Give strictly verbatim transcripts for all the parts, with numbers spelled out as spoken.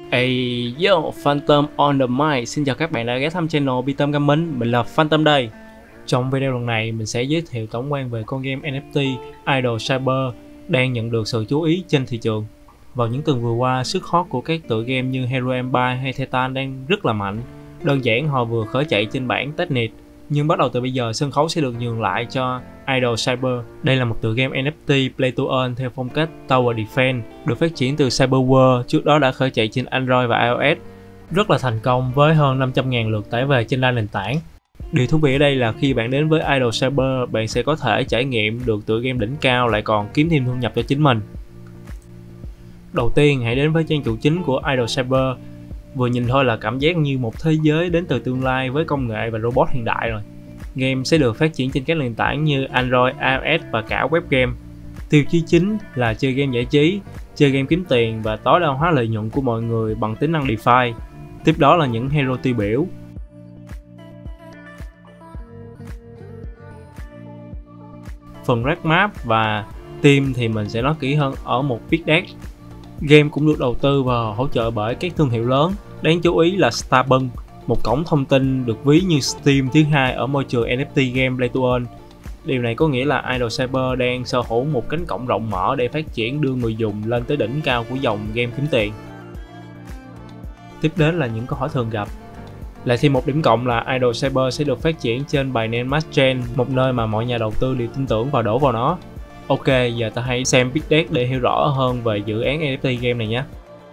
Hey yo, Phantom on the mic. Xin chào các bạn đã ghé thăm channel Pitom Gaming. Mình là Phantom đây. Trong video lần này mình sẽ giới thiệu tổng quan về con game en ép tê Idle Cyber đang nhận được sự chú ý trên thị trường. Vào những tuần vừa qua, sức hot của các tựa game như Hero Empire hay Titan đang rất là mạnh. Đơn giản họ vừa khởi chạy trên bản testnet, nhưng bắt đầu từ bây giờ sân khấu sẽ được nhường lại cho Idle Cyber. Đây là một tựa game en ép tê Play to Earn theo phong cách Tower Defense, được phát triển từ Cyberworld, trước đó đã khởi chạy trên Android và iOS. Rất là thành công với hơn năm trăm nghìn lượt tải về trên đa nền tảng. Điều thú vị ở đây là khi bạn đến với Idle Cyber, bạn sẽ có thể trải nghiệm được tựa game đỉnh cao lại còn kiếm thêm thu nhập cho chính mình. Đầu tiên, hãy đến với trang chủ chính của Idle Cyber. Vừa nhìn thôi là cảm giác như một thế giới đến từ tương lai với công nghệ và robot hiện đại rồi. Game sẽ được phát triển trên các nền tảng như Android, iOS và cả web game. Tiêu chí chính là chơi game giải trí, chơi game kiếm tiền và tối đa hóa lợi nhuận của mọi người bằng tính năng DeFi. Tiếp đó là những hero tiêu biểu. Phần rack map và team thì mình sẽ nói kỹ hơn ở một viết deck. Game cũng được đầu tư và hỗ trợ bởi các thương hiệu lớn. Đáng chú ý là Starbunk, một cổng thông tin được ví như Steam thứ hai ở môi trường en ép tê game Play to Earn. Điều này có nghĩa là Idle Cyber đang sở hữu một cánh cổng rộng mở để phát triển đưa người dùng lên tới đỉnh cao của dòng game kiếm tiền. Tiếp đến là những câu hỏi thường gặp. Lại thêm một điểm cộng là Idle Cyber sẽ được phát triển trên Binance Smart Chain, một nơi mà mọi nhà đầu tư đều tin tưởng và đổ vào nó. Ok, giờ ta hãy xem pitch deck để hiểu rõ hơn về dự án en ép tê game này nhé.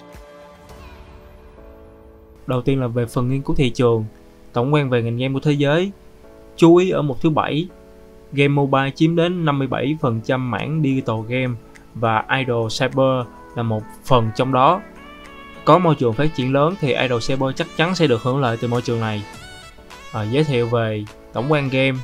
Đầu tiên là về phần nghiên cứu thị trường, tổng quan về ngành game của thế giới. Chú ý ở mục thứ bảy, game mobile chiếm đến năm mươi bảy phần trăm mảng digital game và Idle Cyber là một phần trong đó. Có môi trường phát triển lớn thì Idle Cyber chắc chắn sẽ được hưởng lợi từ môi trường này. À, giới thiệu về tổng quan game.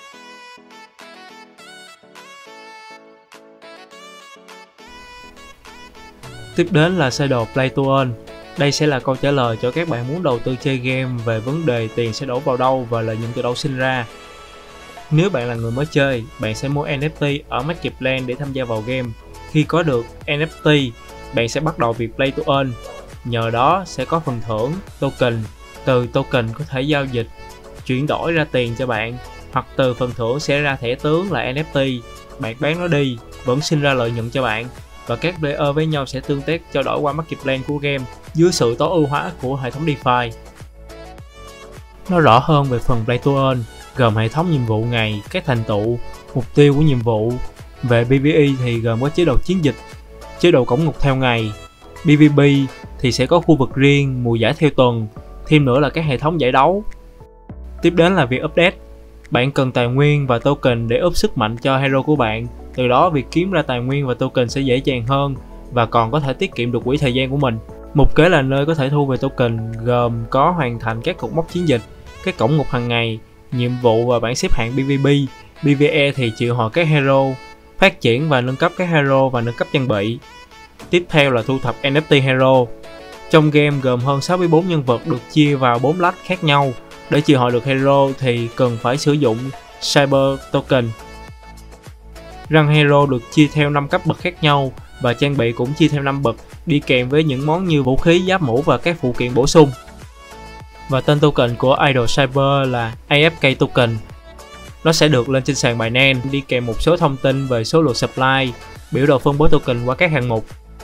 Tiếp đến là sơ đồ Play to Earn. Đây sẽ là câu trả lời cho các bạn muốn đầu tư chơi game về vấn đề tiền sẽ đổ vào đâu và lợi nhuận từ đâu sinh ra. Nếu bạn là người mới chơi, bạn sẽ mua en ép tê ở Marketplace để tham gia vào game. Khi có được en ép tê, bạn sẽ bắt đầu việc Play to Earn. Nhờ đó sẽ có phần thưởng, token. Từ token có thể giao dịch, chuyển đổi ra tiền cho bạn, hoặc từ phần thưởng sẽ ra thẻ tướng là en ép tê. Bạn bán nó đi, vẫn sinh ra lợi nhuận cho bạn. Và các player với nhau sẽ tương tác trao đổi qua Marketplace của game dưới sự tối ưu hóa của hệ thống DeFi. Nói rõ hơn về phần Play to Earn, gồm hệ thống nhiệm vụ ngày, các thành tựu, mục tiêu của nhiệm vụ. Về pê vê e thì gồm có chế độ chiến dịch, chế độ cổng ngục theo ngày. pê vê bê thì sẽ có khu vực riêng, mùa giải theo tuần, thêm nữa là các hệ thống giải đấu. Tiếp đến là việc update. Bạn cần tài nguyên và token để up sức mạnh cho hero của bạn. Từ đó việc kiếm ra tài nguyên và token sẽ dễ dàng hơn và còn có thể tiết kiệm được quỹ thời gian của mình. Mục kế là nơi có thể thu về token, gồm có hoàn thành các cột mốc chiến dịch, các cổng ngục hàng ngày, nhiệm vụ và bảng xếp hạng pê vê bê. pê vê e thì triệu hồi các hero, phát triển và nâng cấp các hero và nâng cấp trang bị. Tiếp theo là thu thập en ép tê hero. Trong game gồm hơn sáu mươi bốn nhân vật được chia vào bốn lách khác nhau. Để triệu hồi được hero thì cần phải sử dụng Cyber Token. Răng hero được chia theo năm cấp bậc khác nhau và trang bị cũng chia theo năm bậc, đi kèm với những món như vũ khí, giáp mũ và các phụ kiện bổ sung. Và tên token của Idle Cyber là a ép ca Token. Nó sẽ được lên trên sàn Binance, đi kèm một số thông tin về số lượng supply, biểu đồ phân bố token qua các hạng mục.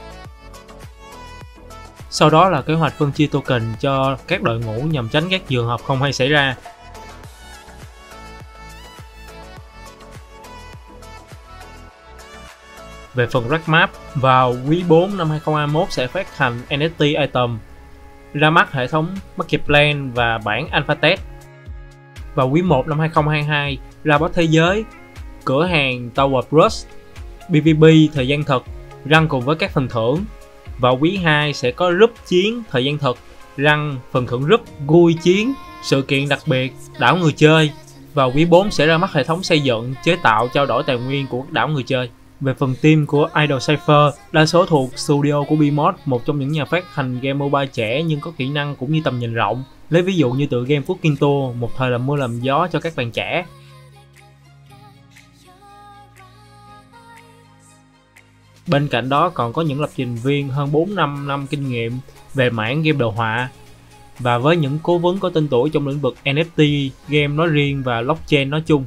Sau đó là kế hoạch phân chia token cho các đội ngũ nhằm tránh các trường hợp không hay xảy ra. Về phần rack map, vào quý bốn năm hai không hai mốt sẽ phát hành en ép tê item, ra mắt hệ thống Marketplace và bản Alpha Test. Vào quý một năm hai không hai hai ra boss thế giới, cửa hàng Tower Brush, pê vê bê thời gian thực, răng cùng với các phần thưởng. Vào quý hai sẽ có group chiến thời gian thực, răng, phần thưởng group, vui chiến, sự kiện đặc biệt, đảo người chơi. Vào quý bốn sẽ ra mắt hệ thống xây dựng, chế tạo, trao đổi tài nguyên của đảo người chơi. Về phần team của Idle Cyber, đa số thuộc studio của Bmod, một trong những nhà phát hành game mobile trẻ nhưng có kỹ năng cũng như tầm nhìn rộng. Lấy ví dụ như tựa game Cooking Tour, một thời làm mưa làm gió cho các bạn trẻ. Bên cạnh đó còn có những lập trình viên hơn bốn năm năm kinh nghiệm về mảng game đồ họa, và với những cố vấn có tên tuổi trong lĩnh vực en ép tê game nói riêng và blockchain nói chung.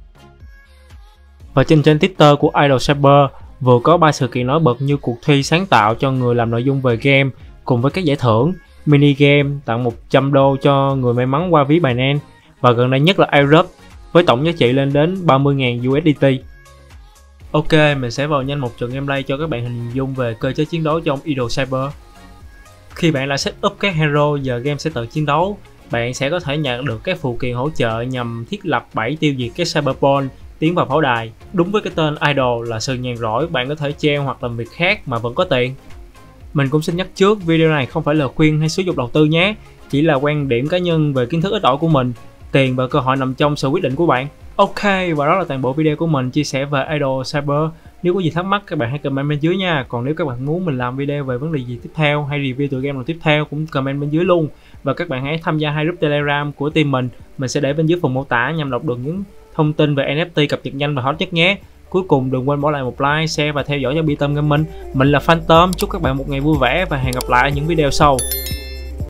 Và trên trang Twitter của Idle Cyber vừa có ba sự kiện nổi bật như cuộc thi sáng tạo cho người làm nội dung về game cùng với các giải thưởng, mini game tặng một trăm đô cho người may mắn qua ví Binance, và gần đây nhất là airdrop với tổng giá trị lên đến ba mươi nghìn u ét đê tê. Ok, mình sẽ vào nhanh một trận gameplay cho các bạn hình dung về cơ chế chiến đấu trong Idle Cyber. Khi bạn đã set up các hero, giờ game sẽ tự chiến đấu. Bạn sẽ có thể nhận được các phụ kiện hỗ trợ nhằm thiết lập bẫy tiêu diệt các cyberpunk tiến vào pháo đài. Đúng với cái tên Idle là sự nhàn rỗi, bạn có thể treo hoặc làm việc khác mà vẫn có tiền. Mình cũng xin nhắc trước, video này không phải là khuyên hay xúi dục đầu tư nhé, chỉ là quan điểm cá nhân về kiến thức ít ỏi của mình. Tiền và cơ hội nằm trong sự quyết định của bạn. Ok, và đó là toàn bộ video của mình chia sẻ về Idle Cyber. Nếu có gì thắc mắc các bạn hãy comment bên dưới nha. Còn nếu các bạn muốn mình làm video về vấn đề gì tiếp theo hay review tựa game nào tiếp theo cũng comment bên dưới luôn. Và các bạn hãy tham gia hai group Telegram của team mình. Mình sẽ để bên dưới phần mô tả nhằm đọc được những thông tin về en ép tê cập nhật nhanh và hot nhất nhé. Cuối cùng đừng quên bỏ lại một like, share và theo dõi cho Bi Tâm Gaming. Mình là Phantom, chúc các bạn một ngày vui vẻ và hẹn gặp lại ở những video sau.